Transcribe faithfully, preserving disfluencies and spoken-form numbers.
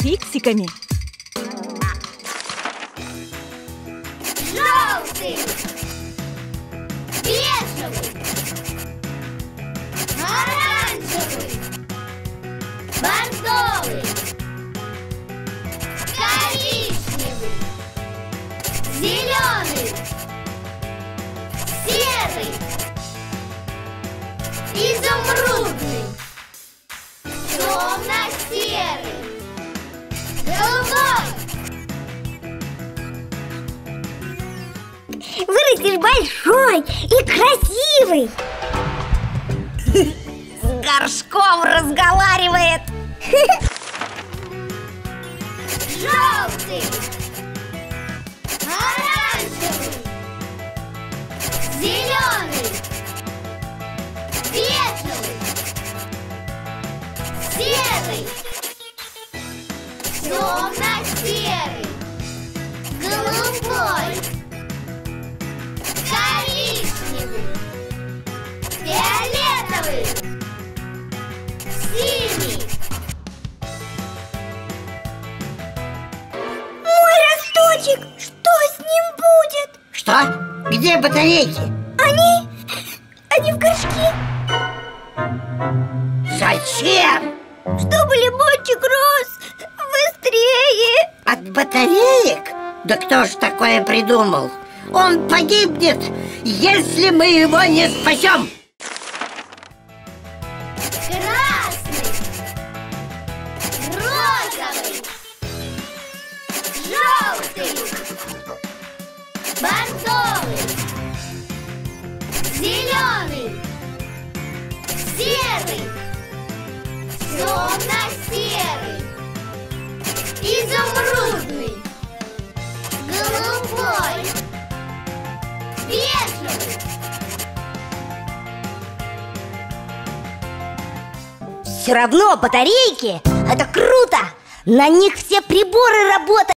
фиксиками. Желтый, бежевый, оранжевый, бордовый, коричневый, зеленый, серый, изумрудный, темно-серый, голубой. Вырастешь большой и красивый. С горшком разговаривает. Желтый, оранжевый, зеленый, бежевый, серый, темно-серый, голубой, коричневый, фиолетовый, синий. Мой росточек, что с ним будет? Что? Где батарейки? Они... они в горшке. Зачем? Чтобы лимончик рос быстрее. От батареек? Да кто ж такое придумал? Он погибнет, если мы его не спасем. Красный, розовый, желтый, бордовый, зеленый, серый, темно-серый, изумрудный, голубой, бежевый. Все равно батарейки — это круто. На них все приборы работают.